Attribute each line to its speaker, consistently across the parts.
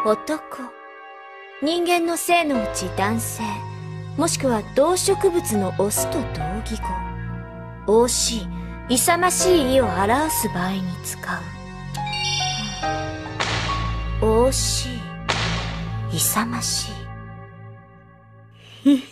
Speaker 1: 男、人間の性のうち男性、もしくは動植物のオスと同義語、惜しい、勇ましい意を表す場合に使う。惜しい、勇ましい。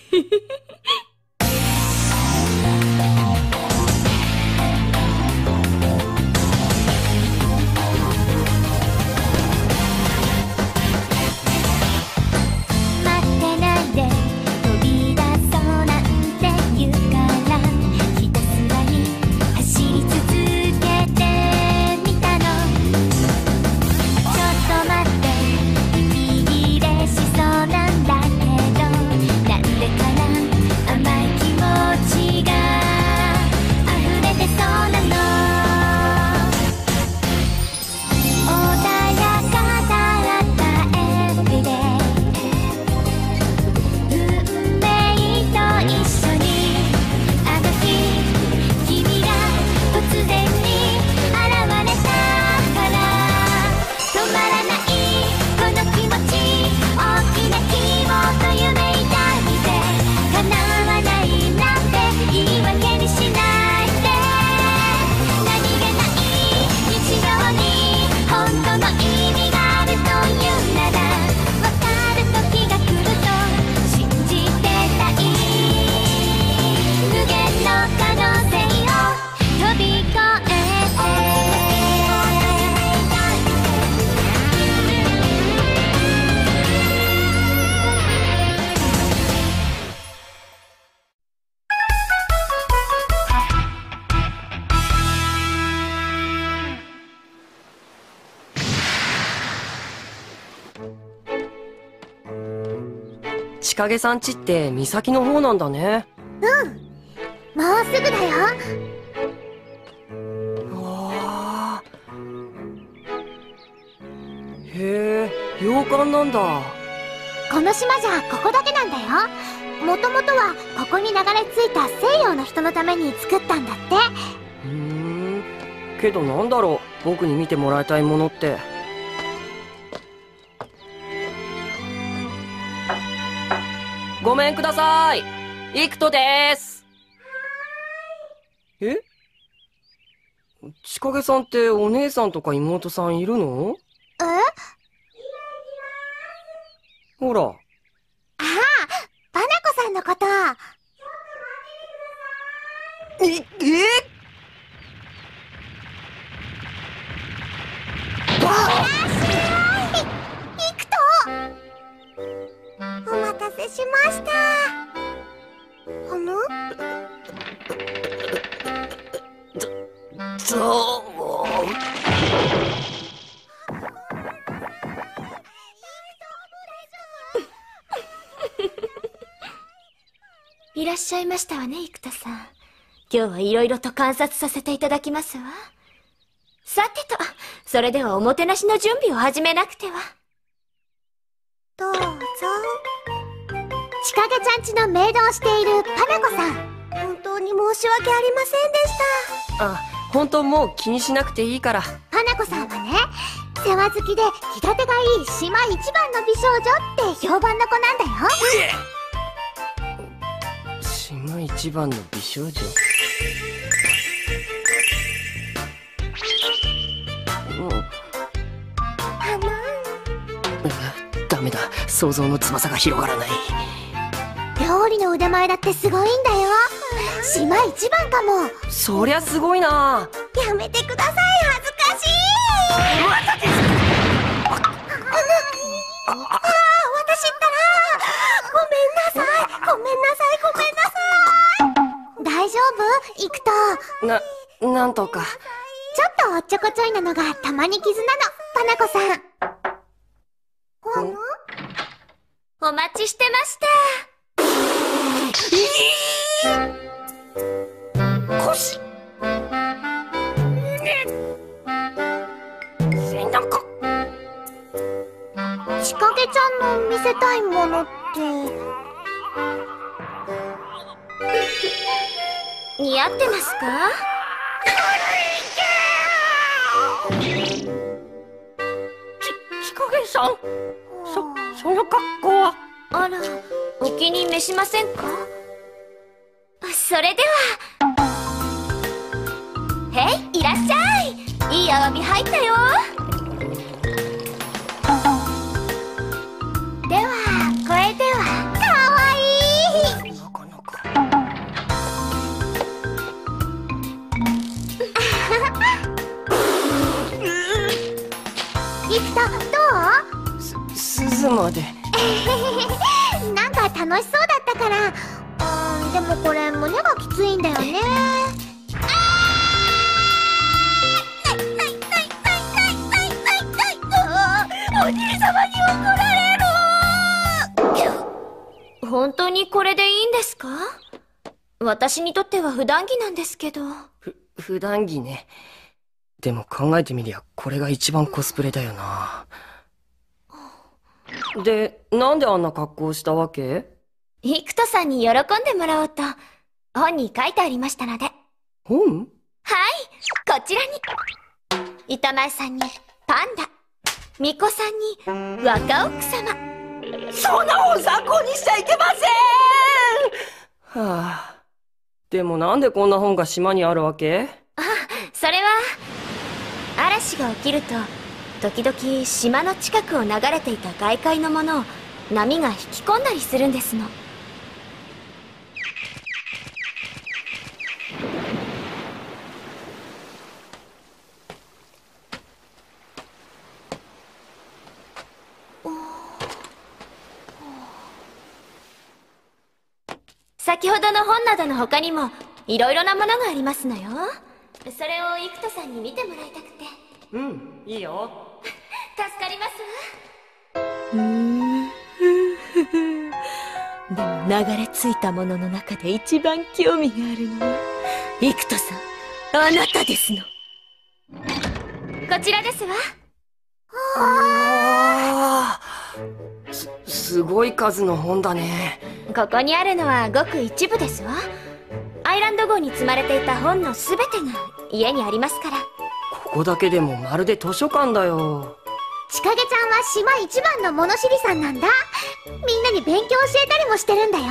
Speaker 2: 千景さん家って岬の方なんだね。
Speaker 3: うん、もうすぐだよ。
Speaker 2: わあ、へえ、洋館なんだ。
Speaker 3: この島じゃここだけなんだよ。もともとはここに流れ着いた西洋の人のために作ったんだって。
Speaker 2: けどなんだろう、僕に見てもらいたいものって。ごめんください、イクトです。え？千景さんってお姉さんとか妹さんいるの？
Speaker 3: え？
Speaker 2: ほら。
Speaker 3: ああ、バナコさんのこと。
Speaker 2: イ
Speaker 3: クト！お待たせしました。
Speaker 1: いらっしゃいましたわね、生田さん。今日はいろいろと観察させていただきますわ。さてと、それではおもてなしの準備を始めなくては。
Speaker 3: どうぞ。千景ちゃんちのメイドをしているパナコさん、本当に申し訳ありませんでした。
Speaker 2: あ、本当もう気にしなくていいから。
Speaker 3: パナコさんはね、世話好きで気立てがいい島一番の美少女って評判の子なんだよ。
Speaker 2: 島一番の美少女？ダメだ、想像の翼が広がらない。
Speaker 3: 料理の腕前だってすごいんだよ。島一番かも。
Speaker 2: そりゃすごいな。
Speaker 3: やめてください、恥ずかしい。私ったら、ごめんなさい、ごめんなさい、ごめんなさい。大丈夫？イクト。
Speaker 2: なんとか。
Speaker 3: ちょっとおっちょこちょいなのがたまに傷なの、パナコさん。
Speaker 1: お待ちしてました。
Speaker 2: 腰。背中。
Speaker 3: 千景ちゃんの見せたいものって
Speaker 1: 似合ってますか？
Speaker 2: 千景さん。 その格好は。
Speaker 1: あら、お気に召しませんか？それでは。へい、いらっしゃい。いいアワビ入ったよ。では、これでは。
Speaker 3: かわいい。
Speaker 2: なかなか。
Speaker 3: いくと、どう？
Speaker 2: 鈴まで。
Speaker 3: なんか楽しそうだったから。でもこれ胸がきついんだよね。お兄様に怒られる。
Speaker 1: 本当にこれでいいんですか？私にとっては普段着なんですけど。
Speaker 2: 普段着ね。でも考えてみりゃこれが一番コスプレだよな。で、なんであんな格好したわけ？
Speaker 1: イクトさんに喜んでもらおうと、本に書いてありましたので。
Speaker 2: 本？
Speaker 1: はい、こちらに。板前さんにパンダ、巫女さんに若奥様。
Speaker 2: そんな本参考にしちゃいけません。はあ。でもなんでこんな本が島にあるわけ？
Speaker 1: それは、嵐が起きると、時々島の近くを流れていた外海のものを波が引き込んだりするんですの。先ほどの本などの他にもいろいろなものがありますのよ。それをイクトさんに見てもらいたくて。
Speaker 2: うん、いいよ。
Speaker 1: 助かりますわ。でも流れ着いたものの中で一番興味があるのはイクトさん、あなたですの。こちらですわ。
Speaker 2: すごい数の本だね。
Speaker 1: ここにあるのはごく一部ですわ。アイランド号に積まれていた本のすべてが家にありますから。
Speaker 2: ここだけでもまるで図書館だよ。
Speaker 3: 千景ちゃんは島一番の物知りさんなんだ。みんなに勉強教えたりもしてるんだよ。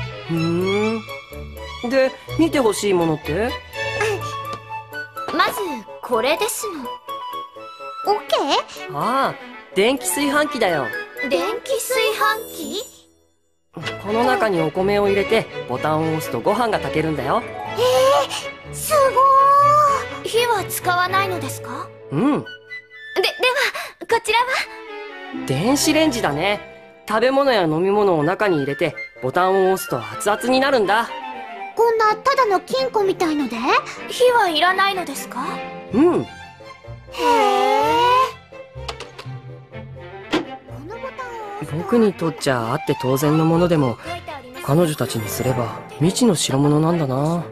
Speaker 2: で、見てほしいものって？
Speaker 1: まずこれですの。
Speaker 3: オッケー？
Speaker 2: ああ、電気炊飯器だよ。
Speaker 1: 電気炊飯器？
Speaker 2: この中にお米を入れてボタンを押すとご飯が炊けるんだよ。
Speaker 3: すごー。
Speaker 1: 火は使わないのですか？
Speaker 2: うん。
Speaker 1: では、こちらは？
Speaker 2: 電子レンジだね。食べ物や飲み物を中に入れてボタンを押すと熱々になるんだ。
Speaker 3: こんなただの金庫みたいので？
Speaker 1: 火はいらないのですか？
Speaker 2: うん。
Speaker 3: へえ。
Speaker 2: 僕にとっちゃあって当然のものでも、彼女たちにすれば未知の代物なんだな。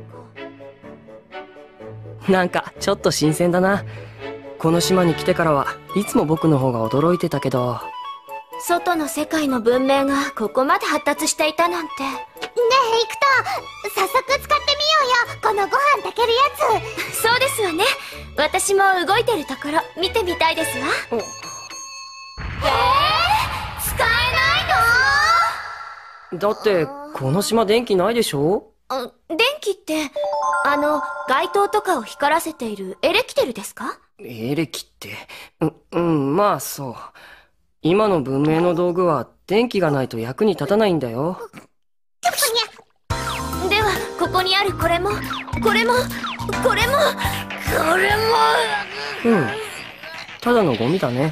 Speaker 2: なんかちょっと新鮮だな。この島に来てからはいつも僕の方が驚いてたけど。
Speaker 1: 外の世界の文明がここまで発達していたなんて。
Speaker 3: ねえ、イクト、早速使ってみようよ、このご飯炊けるやつ。
Speaker 1: そうですわね。私も動いてるところ見てみたいですわ。使えないの？
Speaker 2: だってこの島電気ないでしょ？
Speaker 1: 電気って街灯とかを光らせているエレキテルですか？
Speaker 2: エレキって、まあそう。今の文明の道具は電気がないと役に立たないんだよ。
Speaker 1: では、ここにあるこれも、これも、これも、これも。
Speaker 2: ただのゴミだね。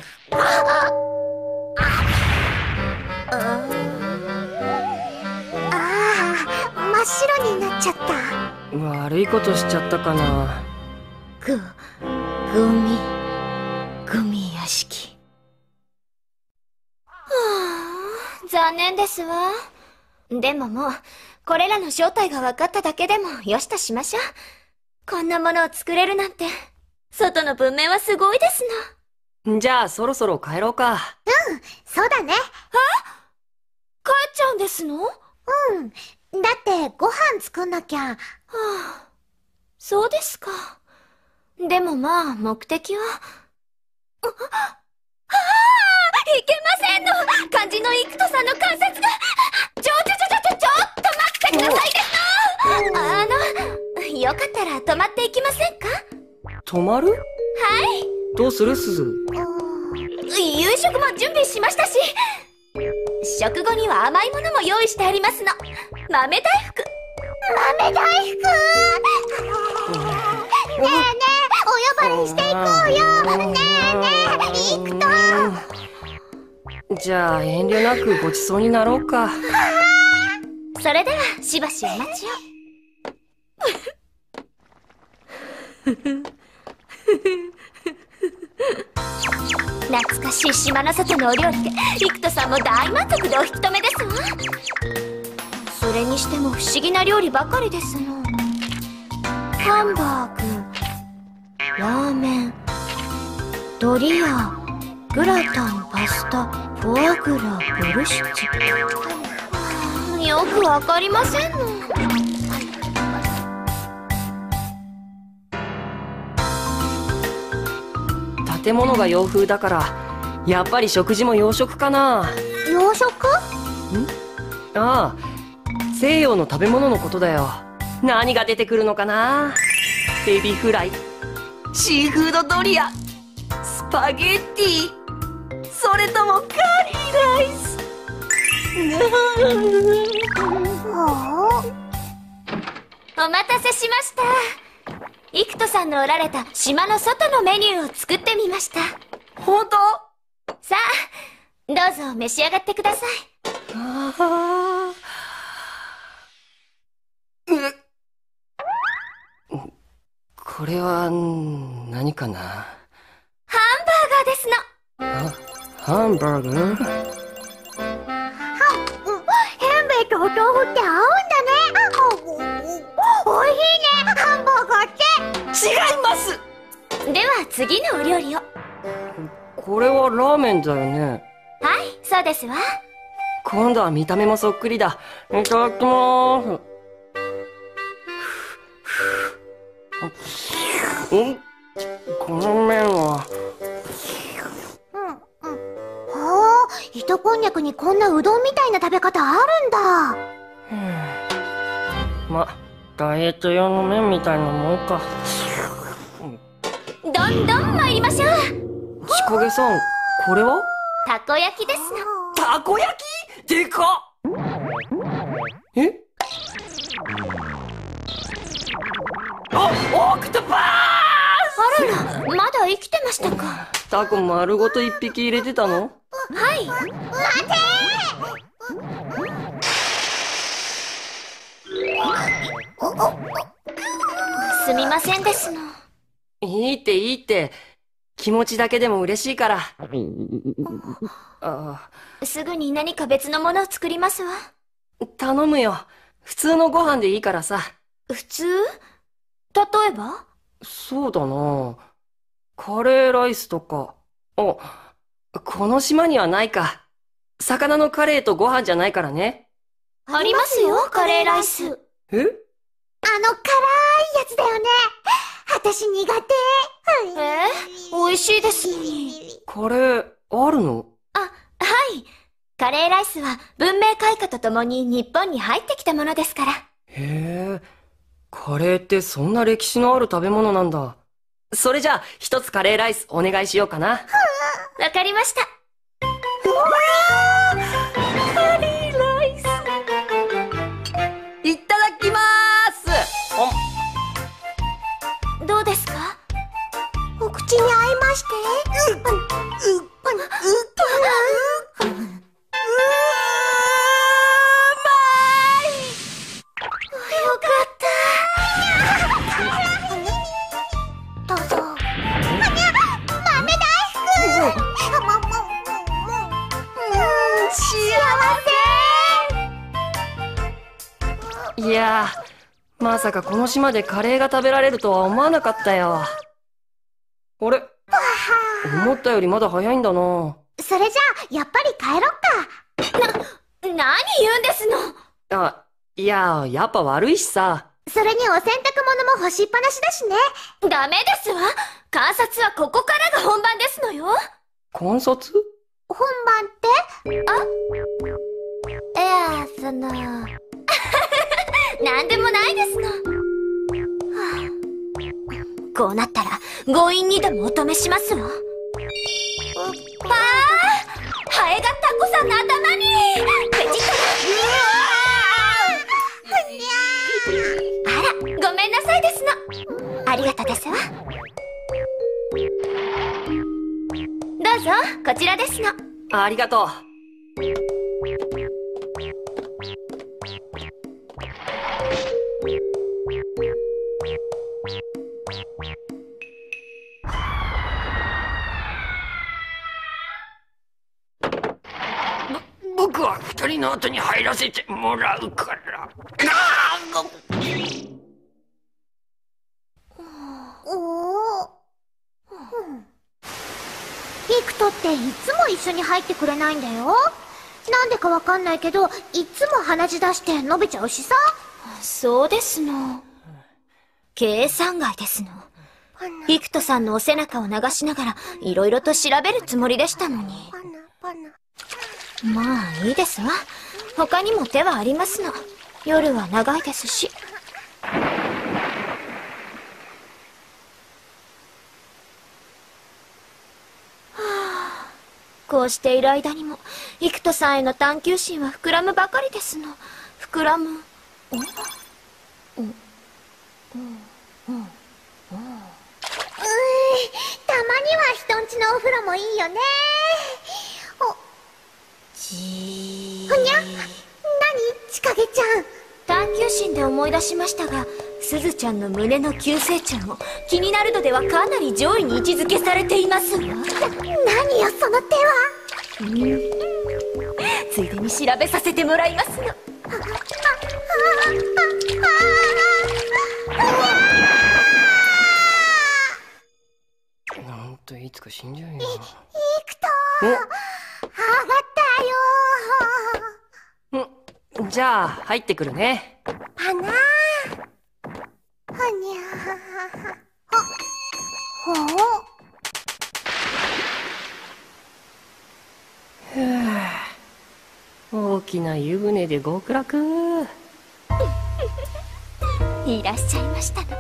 Speaker 3: 真っ白になっちゃった。
Speaker 2: 悪いことしちゃったかな。
Speaker 1: ゴミ屋敷。残念ですわ。でももう、これらの正体が分かっただけでもよしとしましょう。こんなものを作れるなんて、外の文明はすごいですの。
Speaker 2: じゃあそろそろ帰ろうか。
Speaker 3: そうだね。
Speaker 1: 帰っちゃうんですの？
Speaker 3: だってご飯作んなきゃ。
Speaker 1: そうですか。でもまあ、目的は。 いけませんの。肝心のイクトさんの関節が。ちょっと待ってくださいですの。よかったら止まっていきませんか？
Speaker 2: 止まる？
Speaker 1: はい。
Speaker 2: どうするすず？
Speaker 1: 夕食も準備しましたし、食後には甘いものも用意してありますの。豆大福。
Speaker 3: 豆大福。ねえねえ、お呼ばれしていこうよ。ねえねえ、イクト。
Speaker 2: じゃあ遠慮なくごちそうになろうか。
Speaker 1: それではしばしお待ちを。懐かしい島の外のお料理でイクトさんも大満足でお引き止めですわ。それにしても不思議な料理ばかりですの。ハンバーグ、ラーメン、ドリア、グラタン、パスタ、フォアグラ、ボルシチ。よくわかりませんの。
Speaker 2: 建物が洋風だからやっぱり食事も洋食かな。
Speaker 3: 洋食？
Speaker 2: ああ、西洋の食べ物のことだよ。何が出てくるのかな。エビフライ、シーフードドリア、スパゲッティ、それともカリーライス。
Speaker 1: お待たせしました。イクトさんのおられた島の外のメニューを作ってみました。
Speaker 2: 本当？
Speaker 1: さあ、どうぞ召し上がってください。
Speaker 2: これは何かな。
Speaker 1: ハンバーガーですの。
Speaker 2: ハンバーガー？
Speaker 3: ヘンベイとお豆腐って合うんだね。おいしいね、ハンバーガーって。
Speaker 2: 違います。
Speaker 1: では次のお料理を。
Speaker 2: これはラーメンだよね。
Speaker 1: はい、そうですわ。
Speaker 2: 今度は見た目もそっくりだ。いただきまーす。この麺は。
Speaker 3: 糸こんにゃくにこんなうどんみたいな食べ方あるんだ。
Speaker 2: ま、ダイエット用の麺みたいなもんか。
Speaker 1: どんどん参りましょう。
Speaker 2: ちかげさん、これは？
Speaker 1: たこ焼きですの。
Speaker 2: たこ焼き？でかっ！え？オクトパース！
Speaker 1: あらら、まだ生きてましたか。
Speaker 2: タコ丸ごと一匹入れてたの？
Speaker 1: はい。待てー！すみませんですの。
Speaker 2: いいって。気持ちだけでも嬉しいから。
Speaker 1: すぐに何か別のものを作りますわ。
Speaker 2: 頼むよ。普通のご飯でいいからさ。
Speaker 1: 普通？例えば？
Speaker 2: そうだな。カレーライスとか。この島にはないか。魚のカレーとご飯じゃないからね。
Speaker 1: ありますよ、カレーライス。
Speaker 2: え？
Speaker 3: 辛いやつだよね。私苦手。
Speaker 1: 美味しいですのに。
Speaker 2: カレー、あるの？
Speaker 1: はい。カレーライスは文明開化とともに日本に入ってきたものですから。
Speaker 2: へえ、カレーってそんな歴史のある食べ物なんだ。それじゃあ、一つカレーライスお願いしようかな。
Speaker 1: わかりました。
Speaker 2: カレーライス。いただきまーす。
Speaker 1: どうですか？
Speaker 3: お口に合いまして。
Speaker 1: よかった。
Speaker 3: どうぞ。豆大福。幸せ。
Speaker 2: いやー、まさかこの島でカレーが食べられるとは思わなかったよ。あれ？思ったよりまだ早いんだな。
Speaker 3: それじゃあ、やっぱり帰ろっか。
Speaker 1: 何言うんですの？
Speaker 2: いや、やっぱ悪いしさ。
Speaker 3: それにお洗濯物も干しっぱなしだしね。
Speaker 1: ダメですわ。観察はここからが本番ですのよ。
Speaker 2: 観察？
Speaker 3: ほ本番っていや、
Speaker 1: なんでもないですの。こうなったら強引にでもお止めしますわ。ハエがタコさんの頭にペチッと。あら、ごめんなさいですの。ありがとですわ。どうぞ、こちらですの。
Speaker 2: ありがとう。
Speaker 4: 僕は二人の後に入らせてもらうから。
Speaker 3: ピクトっていつも一緒に入ってくれないんだよ。なんでかわかんないけど、いつも鼻血出して伸びちゃうしさ。
Speaker 1: そうですの。計算外ですの。ピクトさんのお背中を流しながらいろいろと調べるつもりでしたのに。まあいいですわ。他にも手はありますの。夜は長いですし。こうしている間にもイクトさんへの探求心は膨らむばかりですの。膨らむ。
Speaker 3: たまには人んちのお風呂もいいよね。ふにゃ、なに千景ちゃん。
Speaker 1: 探求心で思い出しましたが、すずちゃんの胸の急成長も気になるのではかなり上位に位置づけされていますわ。
Speaker 3: 何よその手は。
Speaker 1: ついでに調べさせてもらいますの。
Speaker 2: なんといつか死んじゃうよ。
Speaker 3: イクト上がったよ。
Speaker 2: じゃあ入ってくるね。
Speaker 3: パナーふにゃ
Speaker 2: 大きな湯船で極楽。
Speaker 1: いらっしゃいましたの。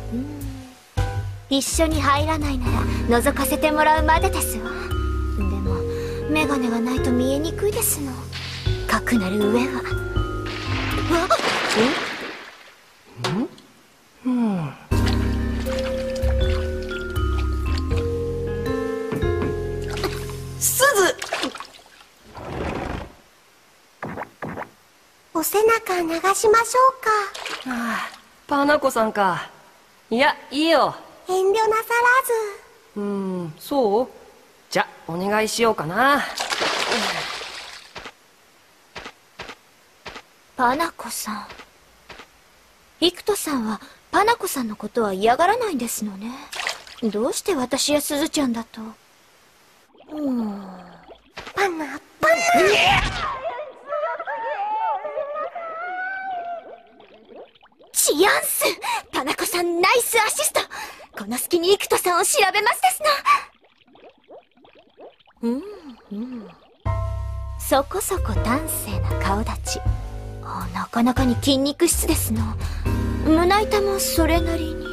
Speaker 1: 一緒に入らないなら覗かせてもらうまでですわ。でもメガネがないと見えにくいですの。かくなる上は。
Speaker 2: すず。
Speaker 3: お背中流しましょうか。
Speaker 2: パナコさんか。いや、いいよ。
Speaker 3: 遠慮なさらず。
Speaker 2: そう？じゃ、お願いしようかな。
Speaker 1: パナコさん。イクトさんはパナコさんのことは嫌がらないんですのね。どうして私やスズちゃんだと。
Speaker 3: パナ
Speaker 1: チアンス！パナコさんナイスアシスト！この隙にイクトさんを調べますですの。そこそこ端正な顔立ち。なかなかに筋肉質ですの。胸板もそれなりに。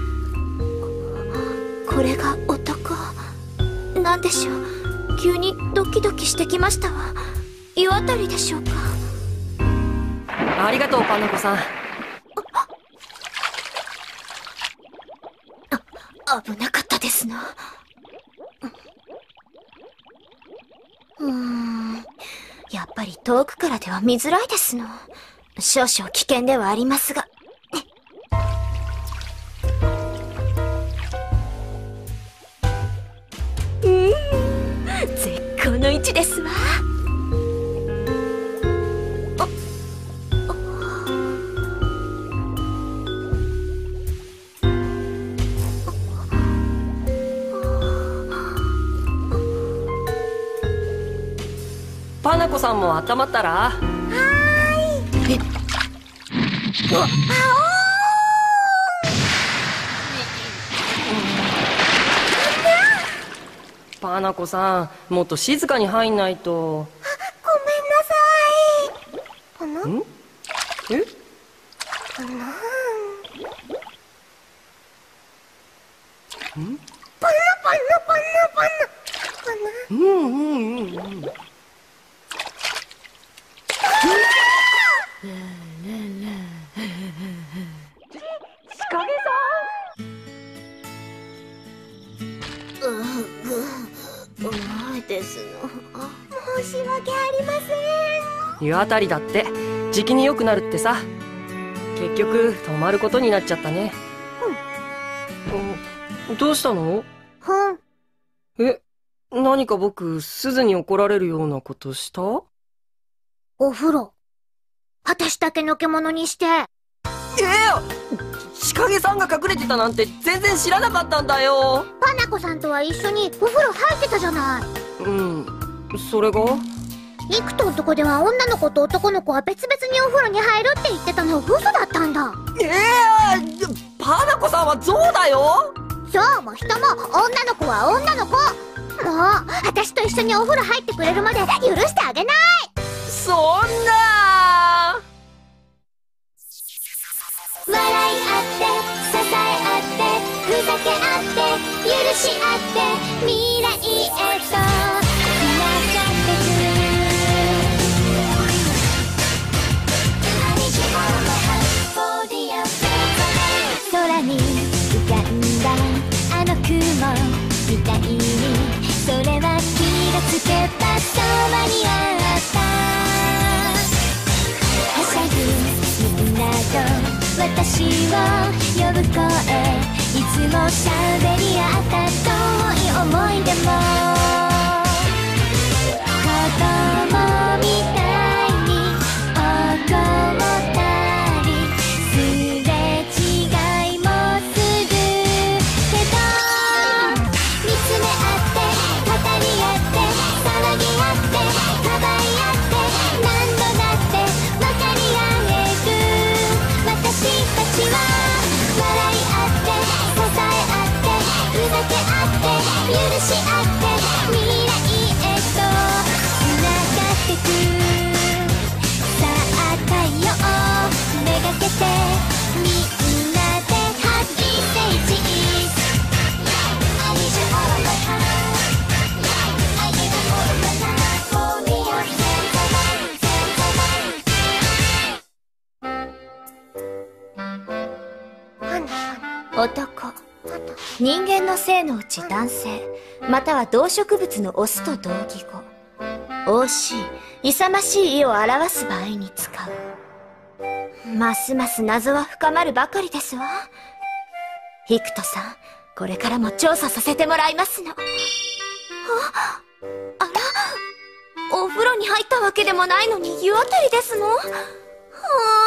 Speaker 1: これが男。なんでしょう。急にドキドキしてきましたわ。湯あたりでしょうか。
Speaker 2: ありがとう、パナコさん。
Speaker 1: 危なかったですな。やっぱり遠くからでは見づらいですの。少々危険ではありますが。絶好の位置ですわ。
Speaker 2: パナコさんも温まったら。 パナコさん、もっと静かに入んないと。
Speaker 3: ごめんなさい。
Speaker 2: ん？え？
Speaker 3: パナ
Speaker 2: うんうんうんうん。
Speaker 1: 重いですの。
Speaker 3: 申し訳ありません。
Speaker 2: 湯あたりだってじきに良くなるってさ。結局泊まることになっちゃったね。どうしたの？え、何か僕、鈴に怒られるようなことした？
Speaker 3: お風呂、私だけのけ者にして。
Speaker 2: 千景さんが隠れてたなんて全然知らなかったんだよ。
Speaker 3: パナコさんとは一緒にお風呂入ってたじゃない。
Speaker 2: それが？
Speaker 3: リクと男では女の子と男の子は別々にお風呂に入るって言ってたの嘘だったんだ。
Speaker 2: パナコさんは象だよ。
Speaker 3: 象も人も女の子は女の子。もう私と一緒にお風呂入ってくれるまで許してあげない。
Speaker 2: そんな。
Speaker 3: 笑い合って支え合ってふざけ合って許し合って未来へとつながってく。空に浮かんだあの雲みたいに、それは気がつけばそばにあった。はしゃぐみんなと私を呼ぶ声、いつも喋り合った遠い思い出も、子供みたいに怒ったりすれ違いもするけど、見つめ合って語り合って騒ぎ合ってかばい合って何度だって分かり合える。私たちは笑い合って支え合ってふざけ合って許し合って未来へとつながってく。さあ太陽をめがけてみんなでハッピーステージ。I need you all of my heart. I give you all of my life for me. I'm
Speaker 1: 男、人間の性のうち男性、または動植物のオスと同義語。惜しい、勇ましい意を表す場合に使う。ますます謎は深まるばかりですわ。ヒクトさん、これからも調査させてもらいますの。あら、お風呂に入ったわけでもないのに湯あたりですの？はあ。